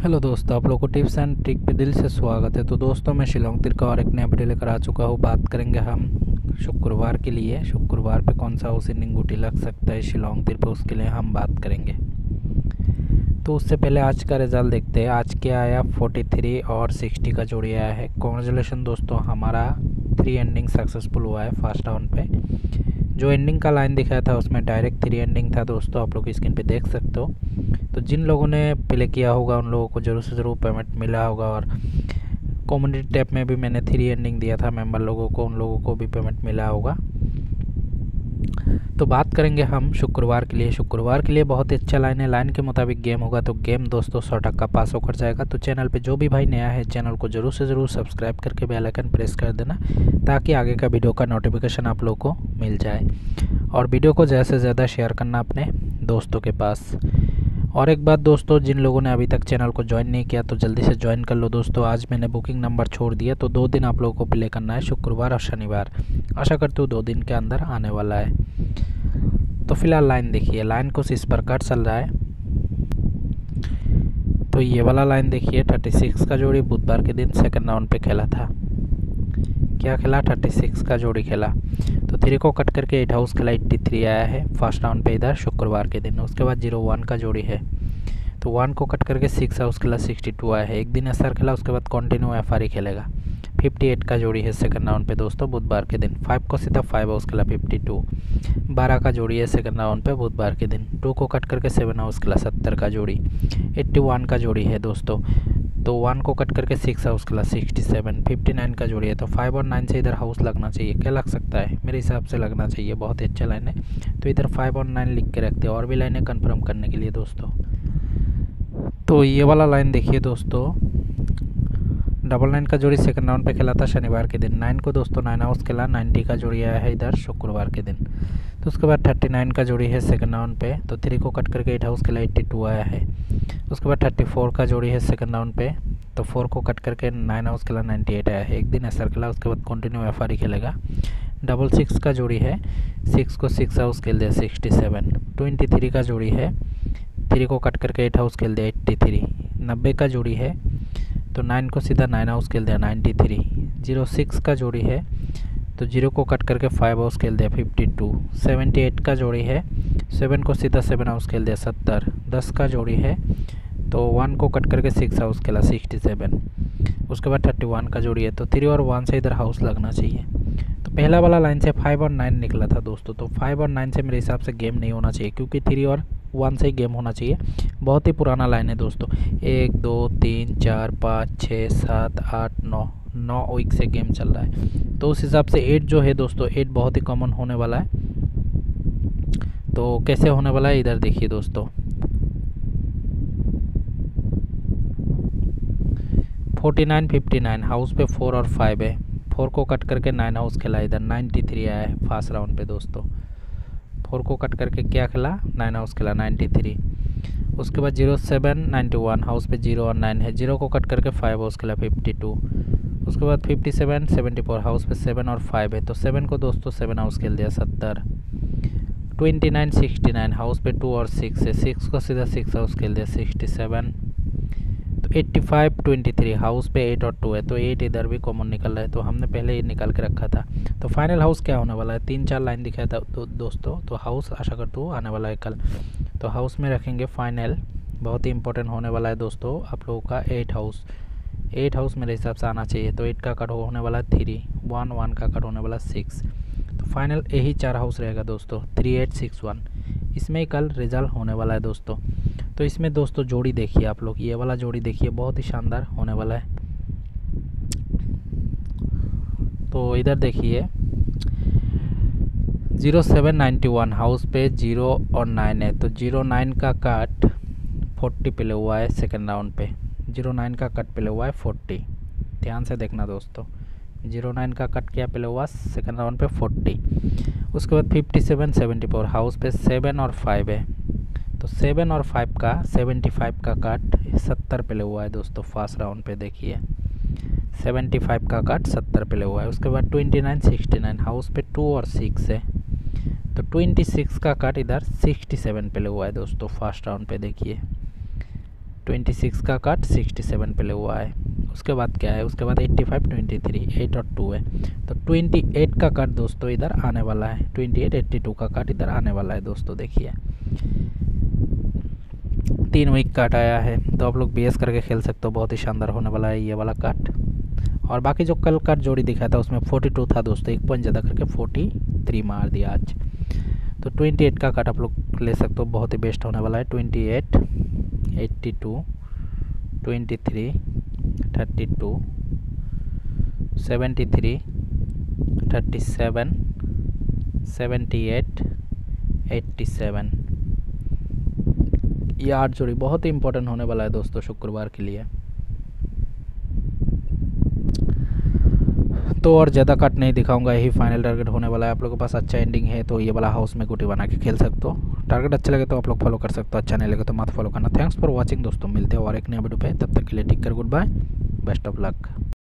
Hello दोस्तों, आप लोगों को टिप्स एंड ट्रिक पे दिल से स्वागत है। तो दोस्तों, मैं शिलोंग तिर का और एक नया वीडियो लेकर आ चुका हूँ। बात करेंगे हम शुक्रवार के लिए। शुक्रवार पे कौन सा हाउस इंडिंग गुटी लग सकता है शिलोंग तिर पे, उसके लिए हम बात करेंगे। तो उससे पहले आज का रिज़ल्ट देखते हैं। आज क्या आया, 43 और 60 का जोड़ी आया है। कॉन्ग्रेचुलेसन दोस्तों, हमारा 3 एंडिंग सक्सेसफुल हुआ है फर्स्ट राउंड पे। जो एंडिंग का लाइन दिखाया था उसमें डायरेक्ट 3 एंडिंग था दोस्तों, आप लोग स्क्रीन पे देख सकते हो। तो जिन लोगों ने प्ले किया होगा उन लोगों को ज़रूर से ज़रूर पेमेंट मिला होगा। और कम्युनिटी टैब में भी मैंने 3 एंडिंग दिया था मेंबर लोगों को, उन लोगों को भी पेमेंट मिला होगा। तो बात करेंगे हम शुक्रवार के लिए। शुक्रवार के लिए बहुत ही अच्छा लाइन है। लाइन के मुताबिक गेम होगा तो गेम दोस्तों 100% पास होकर जाएगा। तो चैनल पे जो भी भाई नया है चैनल को ज़रूर से ज़रूर सब्सक्राइब करके बेल आइकन प्रेस कर देना, ताकि आगे का वीडियो का नोटिफिकेशन आप लोग को मिल जाए। और वीडियो को ज़्यादा से ज़्यादा शेयर करना अपने दोस्तों के पास। और एक बात दोस्तों, जिन लोगों ने अभी तक चैनल को ज्वाइन नहीं किया तो जल्दी से ज्वाइन कर लो दोस्तों। आज मैंने बुकिंग नंबर छोड़ दिया, तो 2 दिन आप लोगों को प्ले करना है, शुक्रवार और शनिवार। आशा करती हूँ 2 दिन के अंदर आने वाला है। तो फिलहाल लाइन देखिए, लाइन कुछ इस प्रकार चल रहा है। तो ये वाला लाइन देखिए, 36 का जोड़ी बुधवार के दिन सेकंड राउंड पे खेला था। क्या खेला, 36 का जोड़ी खेला। तो 3 को कट करके 8 हाउस खेला, 83 आया है फर्स्ट राउंड पे इधर शुक्रवार के दिन। उसके बाद 0-1 का जोड़ी है, तो 1 को कट करके 6 हाउस खेला, 62 आया है। एक दिन एसआर खेला, उसके बाद कंटिन्यू एफआर खेलेगा। 58 का जोड़ी है सेकंड राउंड पे दोस्तों बुधवार के दिन। 5 को सीधा 5 हाउस खेला, 52। 12 का जोड़ी है सेकंड राउंड पे बुधवार के दिन। 2 को कट करके 7 हाउस खेला, 70 का जोड़ी। 81 का जोड़ी है दोस्तों, तो 1 को कट करके 6 हाउस खेला, 67। 59 का जोड़ी है, तो 5 और 9 से इधर हाउस लगना चाहिए। क्या लग सकता है, मेरे हिसाब से लगना चाहिए, बहुत ही अच्छा लाइन है। तो इधर 5 और 9 लिख के रखते हैं, और भी लाइनें कन्फर्म करने के लिए दोस्तों। तो ये वाला लाइन देखिए दोस्तों, 99 का जोड़ी सेकंड राउंड पे खेला था शनिवार के दिन। 9 को दोस्तों 9 हाउस खेला, 90 का जोड़ी आया है इधर शुक्रवार के दिन। तो उसके बाद 39 का जोड़ी है सेकंड राउंड पे, तो 3 को कट करके 8 हाउस खेला, 82 आया है। उसके बाद 34 का जोड़ी है सेकंड राउंड पे, तो 4 को कट करके 9 हाउस खेला, 98 आया है। एक दिन एसआर खेला, उसके बाद कंटिन्यू एफआर खेलेगा। 66 का जोड़ी है, 6 को 6 हाउस खेल दिया, 67। 23 का जोड़ी है, 3 को कट करके 8 हाउस खेल दिया, 83। 90 का जोड़ी है, तो 9 को सीधा 9 हाउस खेल दिया, 93। 06 का जोड़ी है, तो 0 को कट करके 5 हाउस खेल दिया, 52। 78 का जोड़ी है, 7 को सीधा 7 हाउस खेल दिया, 70। 10 का जोड़ी है, तो 1 को कट करके 6 हाउस खेला, 67। उसके बाद 31 का जोड़ी है, तो 3 और 1 से इधर हाउस लगना चाहिए। तो पहला वाला लाइन से 5 और 9 निकला था दोस्तों, तो 5 और 9 से मेरे हिसाब से गेम नहीं होना चाहिए, क्योंकि 3 और 1 से ही गेम होना चाहिए। बहुत ही पुराना लाइन है दोस्तों, 1 2 3 4 5 6 7 8 9 वीक से गेम चल रहा है। तो उस हिसाब से 8 जो है दोस्तों, 8 बहुत ही कॉमन होने वाला है। तो कैसे होने वाला है इधर देखिए दोस्तों, 49 59 हाउस पे 4 और 5 है। 4 को कट करके 9 हाउस खेला, इधर 93 आया है फर्स्ट राउंड पे दोस्तों। 4 को कट करके क्या खेला, 9 हाउस खेला, 93। उसके बाद 07 91 हाउस पे 0 और 9 है। 0 को कट करके 5 हाउस खेला, 52। उसके बाद 57 74 हाउस पे 7 और 5 है, तो 7 को दोस्तों 7 हाउस खेल दिया, 70। 29 69 हाउस पे 2 और 6 है। 6 को सीधा 6 हाउस खेल दिया, 67। तो 85 23 हाउस पे 8 और 2 है, तो 8 इधर भी कॉमन निकल रहा है, तो हमने पहले ही निकाल के रखा था। तो फाइनल हाउस क्या होने वाला है, 3-4 लाइन दिखाया था दोस्तों। तो हाउस आशा करता हूँ आने वाला है कल। तो हाउस में रखेंगे फाइनल, बहुत ही इंपॉर्टेंट होने वाला है दोस्तों आप लोगों का 8 हाउस। 8 हाउस मेरे हिसाब से आना चाहिए। तो 8 का कट होने वाला 3, 1 का कट होने वाला 6। तो फाइनल यही 4 हाउस रहेगा दोस्तों, 3861। इसमें ही कल रिजल्ट होने वाला है दोस्तों। तो इसमें दोस्तों जोड़ी देखिए आप लोग, ये वाला जोड़ी देखिए, बहुत ही शानदार होने वाला है। तो इधर देखिए 0791 हाउस पे 0 और 9 है, तो 09 का कट 40 प्ले हुआ है सेकंड राउंड पे। 09 का कट प्ले हुआ है 40, ध्यान से देखना दोस्तों। 09 का कट क्या प्ले हुआ सेकंड राउंड पे, 40। उसके बाद 57 74 हाउस पे 7 और 5 है, तो 7 और 5 का 75 का कट 70 प्ले हुआ है दोस्तों फर्स्ट राउंड पे। देखिए 75 का कट 70 प्ले हुआ है। उसके बाद 29 69 हाउस पे 2 और 6 है, तो 26 का कट इधर 67 प्ले हुआ है दोस्तों फर्स्ट राउंड पे। देखिए 26 का कट 67 पे ले हुआ है। उसके बाद क्या है, उसके बाद 85 23 8 और 2 है, तो 28 का कट दोस्तों इधर आने वाला है। 28 82 का कट इधर आने वाला है दोस्तों। देखिए 3 वीक कट आया है, तो आप लोग बेस करके खेल सकते हो, बहुत ही शानदार होने वाला है ये वाला कट। और बाकी जो कल कट जोड़ी दिखा था उसमें 42 था दोस्तों, 1 पॉइंट ज़्यादा करके 43 मार दिया आज। तो 28 का कट आप लोग ले सकते हो, बहुत ही बेस्ट होने वाला है। 28 82 23 32 73 37 78 87, ये 8 जोड़ी बहुत ही इंपॉर्टेंट होने वाला है दोस्तों शुक्रवार के लिए। तो और ज़्यादा कट नहीं दिखाऊंगा, यही फाइनल टारगेट होने वाला है। आप लोगों के पास अच्छा एंडिंग है तो ये वाला हाउस में गुटी बना के खेल सकते हो। टारगेट अच्छा लगे तो आप लोग फॉलो कर सकते हो, अच्छा नहीं लगे तो मत फॉलो करना। थैंक्स फॉर वॉचिंग दोस्तों, मिलते हैं और एक नया वीडियो पे, तब तक के लिए take care, good bye, best of luck.